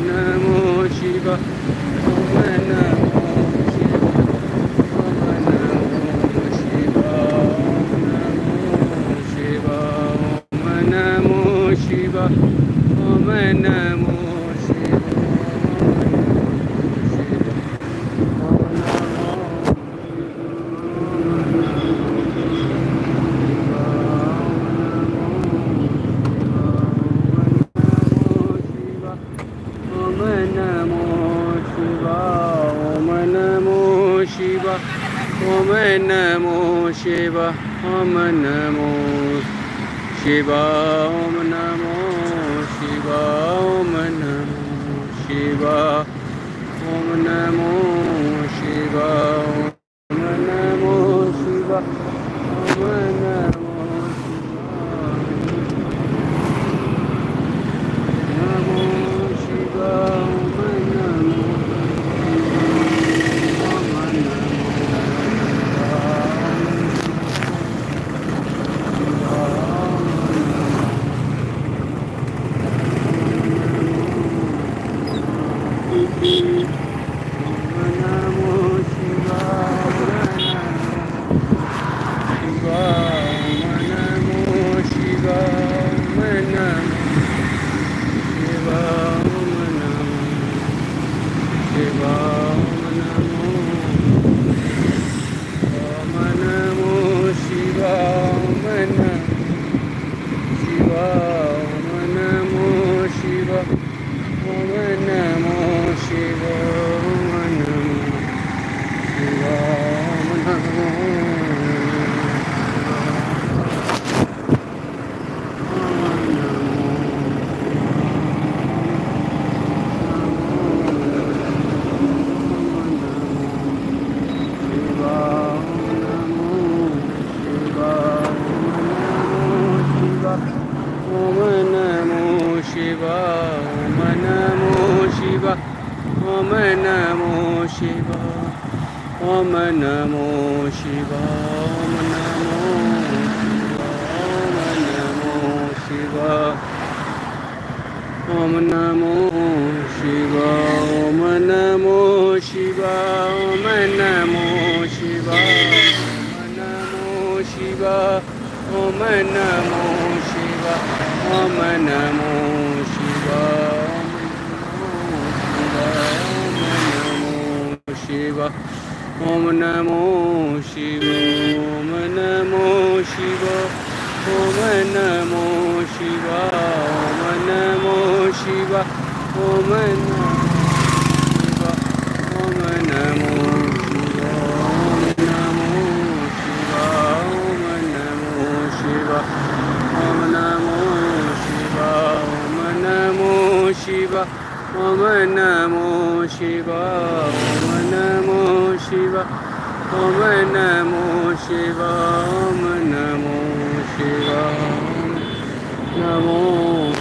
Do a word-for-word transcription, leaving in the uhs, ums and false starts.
नमो शिवा ओम नमो शिवा ओम नमो शिवा ओम नमो शिवा ओम नमो शिवा ओम नमो शिवा ओम नमो शिवा ओम नमो शिवा ओम नमो शिवा ओम नमो शिवा ओम नमो नमो शिवा ओम नमो ओम नमो शिवा ओम नमो शिवा ओम नमो शिवा ओम नमो शिवा ओम नमो शिवा ओम नमो शिवा ओम नमो शिवा ओम नमो शिवा शिवा ओम नमो शिवा ओम नमो शिवा ओम नमो शिवा ओम नमो शिवा ओम नमो शिवा ओम नमो शिवा ओम नमो शिवा ओम नमो शिवा ओम नमो शिवा ओम नमो शिवा ओम नमो शिवा ओम नमो शिवा ओम नमो